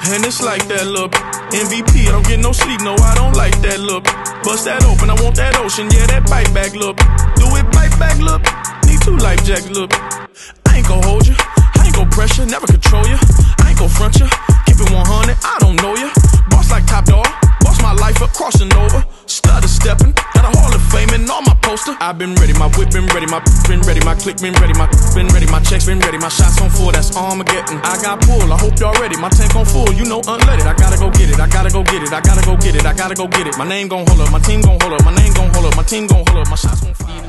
And it's like that look. MVP, I don't get no sleep, no, I don't like that look. Bust that open, I want that ocean, yeah, that bite back look. Do it bite back look. Need 2 life jacks look. I ain't gon' hold you, I ain't gon' pressure, never control you. I ain't gon' front you, keep it 100, I don't know you. Boss like Top Dog, boss my life up, crossing over. Stutter stepping, got a Hall of Fame and on my poster. I've been ready, my whip been ready, my been ready, my click been ready, my been ready, my checks been ready, my shots on full, that's Armageddon. I got pull, I hope y'all ready, my tank on full, you know unleaded. I gotta go get it, I gotta go get it, I gotta go get it, I gotta go get it. My name gon' hold up, my team gon' hold up, my name gon' hold up, my team gon' hold up, my shots gon' fly.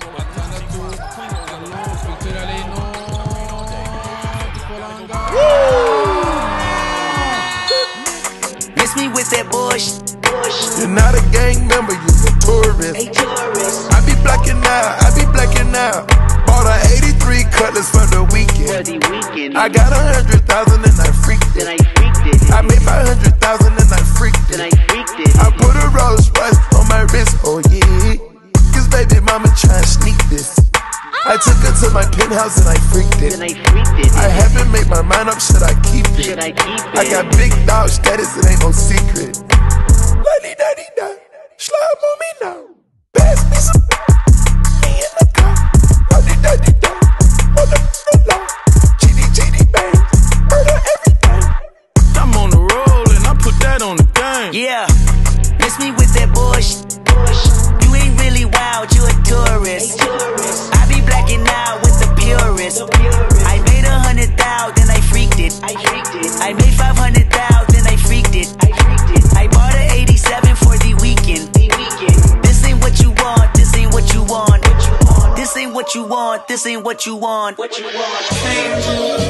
Miss me with that bush. You're not a gang member, you're a tourist. I be blacking out, Bought a 83 Cutlass for the weekend. I got 100,000 and I freaked it. I made 500,000 and I freaked it. I put a Rolls Royce on my wrist, oh yeah. Cause baby mama tryna sneak this. I took her to my penthouse and I freaked it. I haven't made my mind up, should I keep it? I got big dog status, it ain't no secret. La-dee-da-dee-da, slime on me now. Pass me some, me in the car. La-dee-da-dee-da, on the floor. Chitty-chitty bang, murder everything. I'm on the roll and I put that on the game. Yeah, miss me with that bush. You ain't really wild, you a tourist. I be blacking out with the purist. I made 100,000, I freaked it. I made 500,000, I freaked it. I bought an 87 for the weekend. This ain't what you want, this ain't what you want. This ain't what you want, this ain't what you want. What you want? Change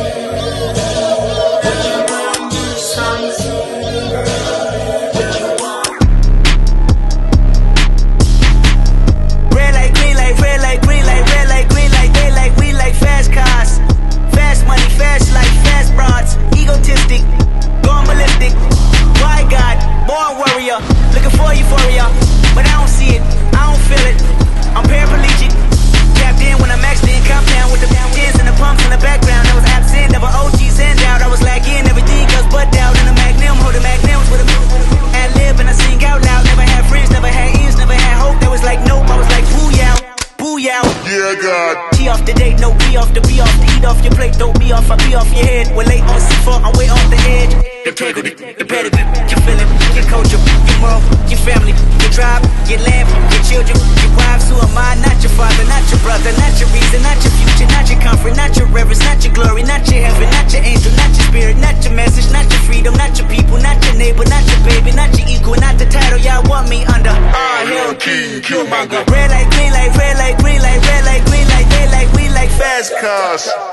red light, green light, red light, green light, red light, green light, they like, we like fast cars. Fast money, fast life, fast broads. Egotistic, going ballistic. Why God, born warrior, looking for euphoria, but I don't see it, I don't feel it. I'm paraplegic, capped in when I maxed in, compound with the tens and the pumps in the background. I was absent, never OGs and out. I was lacking everything else but doubt. In the magnum, holding magnums with a ad lib and I sing out loud. Never had friends, never had ends, never had hope. That was like nope, I was like booyah, booyah. Yeah, God. T off the date, no B off the B off the eat off your plate, don't be off, I be off your head. We're late on C4, I'm way off the edge. Integrity, the pedigree, your feeling, your culture, your moral, your family, your tribe, your land, your children, your wives. Who am I? Not your father, not your brother, not your reason, not your future, not your comfort, not your reverence, not your glory, not your heaven, not your angel, not your spirit, not your message, not your freedom, not your people, not your neighbor, not your baby, not your equal, not the title y'all want me under. Hell King, Killmonger. Red light, green light, red light, green light, red light, green light, they like, we like fast cars.